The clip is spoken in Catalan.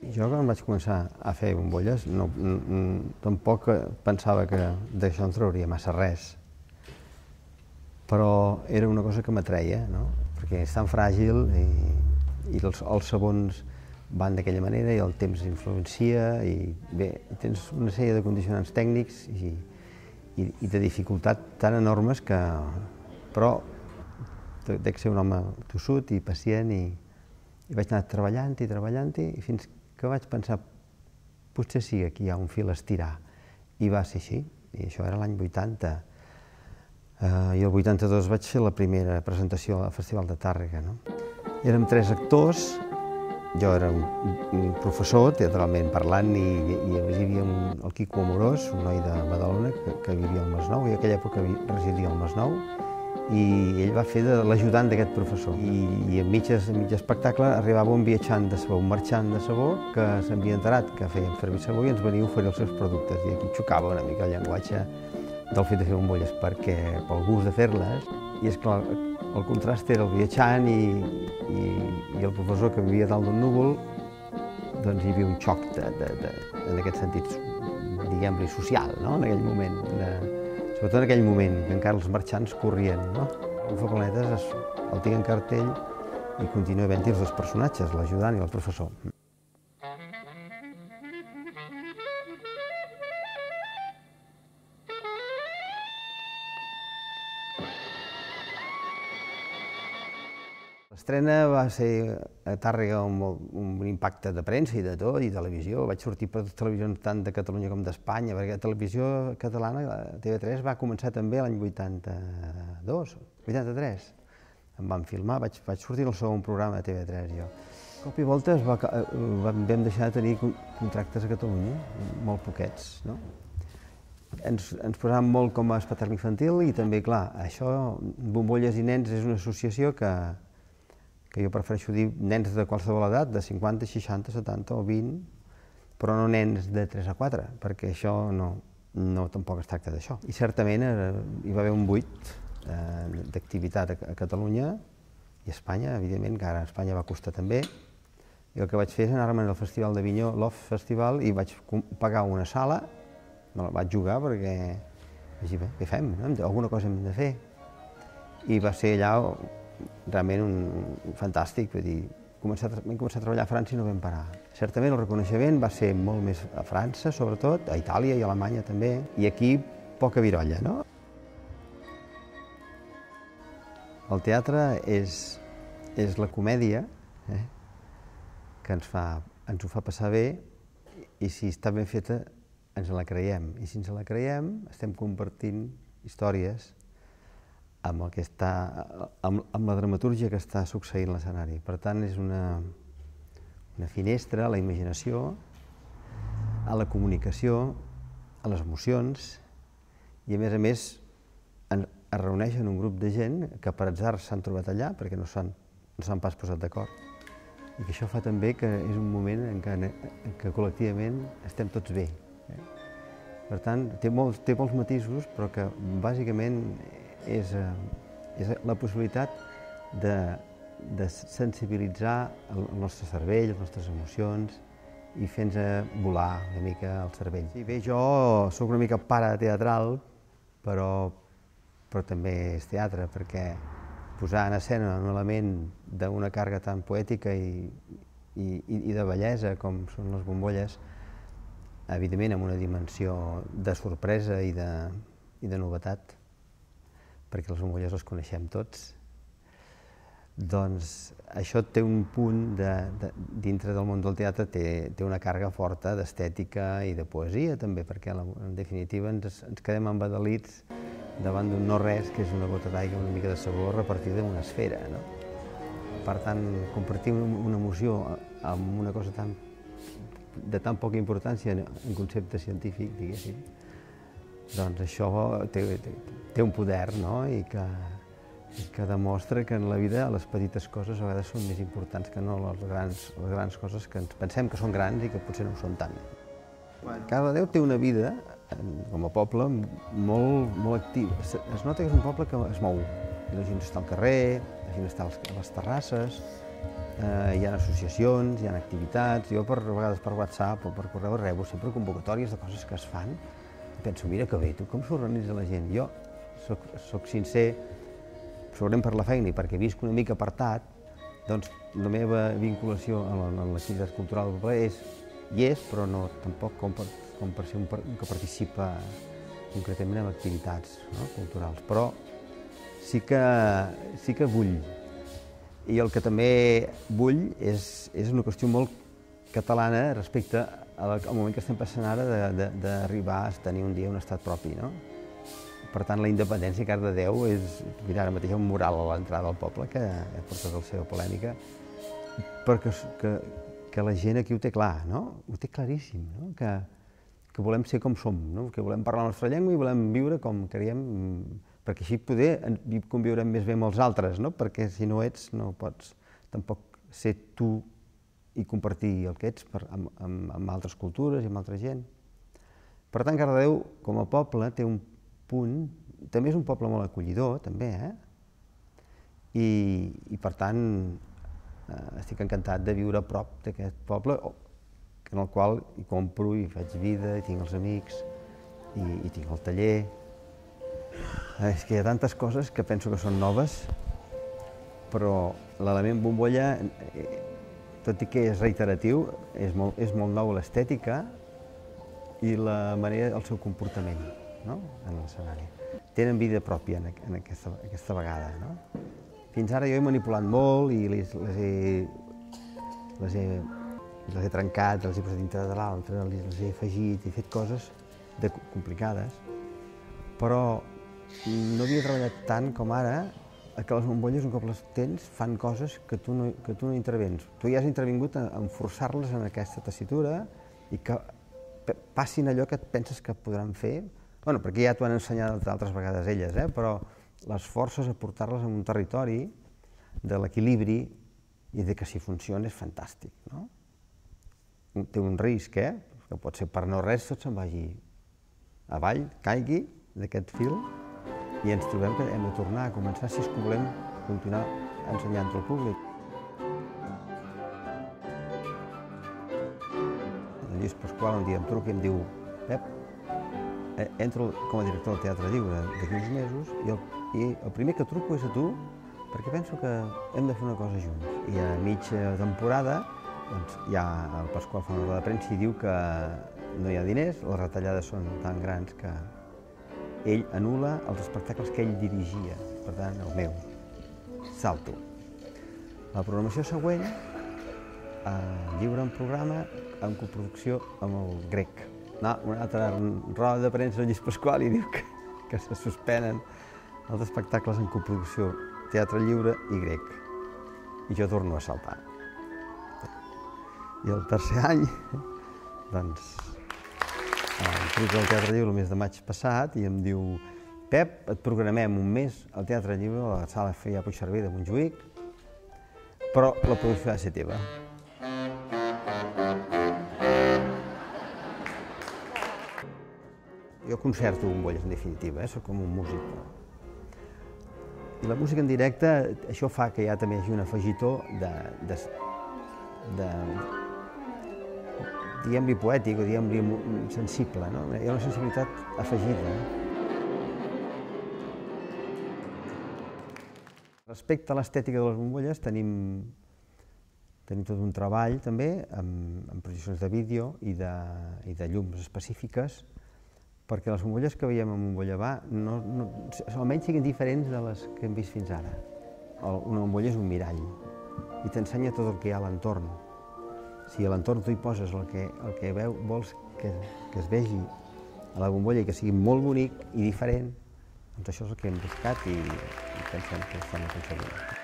Jo quan vaig començar a fer bombolles tampoc pensava que d'això en trauria massa res, però era una cosa que m'atreia, no? Perquè és tan fràgil i els sabons van d'aquella manera i el temps influencia i bé, tens una sèrie de condicionants tècnics i de dificultat tan enormes que... Però dec ser un home tossut i pacient i vaig anar treballant-hi i fins que vaig pensar potser sí, aquí hi ha un fil a estirar. I va ser així, i això era l'any 80. I el 82 vaig fer la primera presentació al Festival de Tàrrega. Érem 3 actors, jo era un professor, teatralment parlant, i hi havia el Quico Amorós, un noi de Badalona que vivia al Masnou, i en aquella època residia al Masnou, i ell va fer de l'ajudant d'aquest professor. I a mig espectacle arribava un viatjant de sabó, un marxant de sabó, que s'havia enterat que fèiem servir sabó i ens venia a oferir els seus productes. I aquí xocava una mica el llenguatge del fet de fer bombolles, perquè pel gust de fer-les. I esclar, el contrast era el viatjant i el professor que vivia dalt d'un núvol, doncs hi havia un xoc en aquest sentit, diguem-li, social, no?, en aquell moment. Sobretot en aquell moment, que encara els marxants corrien, no? El Faplanetes el tinc en cartell i continua havent-hi els dos personatges, l'ajudant i el professor. L'estrena va ser a Tàrrega un impacte de premsa i de tot, i televisió. Vaig sortir per televisions tant de Catalunya com d'Espanya, perquè la televisió catalana, la TV3, va començar també l'any 82, 83. Em van filmar, vaig sortir en el segon programa de TV3, jo. De cop i volta vam deixar de tenir contractes a Catalunya, molt poquets, no? Ens posàvem molt com a espectacle infantil i també, clar, això, Bombolles i Nens, és una associació que jo prefereixo dir nens de qualsevol edat, de 50, 60, 70 o 20, però no nens de 3 a 4, perquè això no tampoc es tracta d'això. I certament hi va haver un buit d'activitat a Catalunya i a Espanya, evidentment, que ara a Espanya va costar també, i el que vaig fer és anar-me'n al Festival d'Avinyó, l'Off Festival, i vaig pagar una sala, me la vaig jugar perquè vaig dir, bé, què fem? Alguna cosa hem de fer. I va ser allà realment fantàstic, vull dir, vam començar a treballar a França i no vam parar. Certament el reconeixement va ser molt més a França, sobretot, a Itàlia i a Alemanya també, i aquí poca virolla, no? El teatre és la comèdia que ens ho fa passar bé, i si està ben feta ens la creiem, i si ens la creiem estem compartint històries amb la dramatúrgia que està succeint a l'escenari. Per tant, és una finestra a la imaginació, a la comunicació, a les emocions, i a més es reuneixen un grup de gent que per atzar s'han trobat allà perquè no s'han pas posat d'acord. I que això fa també que és un moment en què col·lectivament estem tots bé. Per tant, té molts matisos, però que bàsicament és la possibilitat de sensibilitzar el nostre cervell, les nostres emocions, i fer-nos volar una mica el cervell. Bé, jo soc una mica pare teatral, però també és teatre, perquè posar en escena un element d'una càrrega tan poètica i de bellesa com són les bombolles, evidentment amb una dimensió de sorpresa i de novetat, perquè les bombolles les coneixem tots, doncs això té un punt dintre del món del teatre, té una càrrega forta d'estètica i de poesia també, perquè en definitiva ens quedem embadalits davant d'un no-res, que és una gota d'aigua, una mica de sabó repartida en una esfera. Per tant, compartir una emoció amb una cosa de tan poca importància en concepte científic, diguéssim, doncs això té un poder, no?, i que demostra que en la vida les petites coses a vegades són més importants que no les grans coses que ens pensem que són grans i que potser no ho són tant. Cardedeu té una vida, com a poble, molt activa. Es nota que és un poble que es mou. La gent està al carrer, la gent està a les terrasses, hi ha associacions, hi ha activitats, jo a vegades per WhatsApp o per correu rebo sempre convocatòries de coses que es fan, i penso, mira que bé, tu com s'organitza la gent? Jo soc sincer, segurament per la feina i perquè visc una mica apartat, doncs la meva vinculació amb l'activitat cultural del poble hi és, però no tampoc com per ser un que participa concretament en activitats culturals, però sí que vull. I el que també vull és una qüestió molt catalana respecte al moment que estem passant ara d'arribar a tenir un dia un estat propi, no? Per tant, la independència, Cardedeu, és... Mira, ara mateix hi ha un mural a l'entrada del poble que porta la seva polèmica, perquè que la gent aquí ho té clar, no? Ho té claríssim, no? Que volem ser com som, no? Que volem parlar la nostra llengua i volem viure com creiem, perquè així poder conviurem més bé amb els altres, no? Perquè si no ets, no pots tampoc ser tu i compartir el que ets amb altres cultures i amb altra gent. Per tant, Cardedeu, com a poble, té un punt, també és un poble molt acollidor, també, i per tant estic encantat de viure a prop d'aquest poble, en el qual hi compro, hi faig vida, hi tinc els amics, hi tinc el taller. És que hi ha tantes coses que penso que són noves, però l'element bombolla, tot i que és reiteratiu, és molt nou l'estètica i la manera, el seu comportament en l'escenari. Tenen vida pròpia en aquesta vegada. Fins ara jo he manipulat molt i les he trencat, les he posat dintre de l'altre, les he afegit, he fet coses complicades, però no havia treballat tant com ara que les bombolles, un cop les tens, fan coses que tu no intervens. Tu ja has intervingut en forçar-les en aquesta tessitura i que passin allò que et penses que podran fer. Bueno, perquè ja t'ho han ensenyat altres vegades elles, però les forces a portar-les a un territori de l'equilibri i de que si funciona és fantàstic. Té un risc, que pot ser per no res tot se'n vagi avall, caigui d'aquest fil, i ens trobem que hem de tornar a començar si és que volem continuar ensenyant-ho al públic. El Lluís Pasqual un dia em truca i em diu: Pep, entro com a director del Teatre Lliure d'aquí uns mesos i el primer que truco és a tu perquè penso que hem de fer una cosa junts. I a mitja temporada ja el Pasqual fa una roda de premsa i diu que no hi ha diners, les retallades són tan grans que ell anul·la els espectacles que ell dirigia, per tant, el meu. Salto. La programació següent, lliure en programa, en coproducció amb el Grec. Una altra roda de premsa del Lluís Pasqual i diu que se suspenen els espectacles en coproducció Teatre Lliure i Grec. I jo torno a saltar. I el tercer any, doncs, em truca al Teatre Lliure el mes de maig passat i em diu: Pep, et programem un mes al Teatre Lliure, a la sala Feià Puigcerver de Montjuïc, però la producció ha de ser teva. Jo concerto bombolles, en definitiva, soc com un músic. I la música en directe, això fa que ja també hi hagi un afegitó diguem-li poètic o diguem-li sensible, no? Hi ha una sensibilitat afegida. Respecte a l'estètica de les bombolles, tenim tot un treball també amb projeccions de vídeo i de llums específiques perquè les bombolles que veiem en Bombolla Va almenys siguin diferents de les que hem vist fins ara. Una bombolla és un mirall i t'ensenya tot el que hi ha a l'entorn. Si a l'entorn tu hi poses el que vols que es vegi a la bombolla i que sigui molt bonic i diferent, doncs això és el que hem buscat i pensem que estem aconseguint.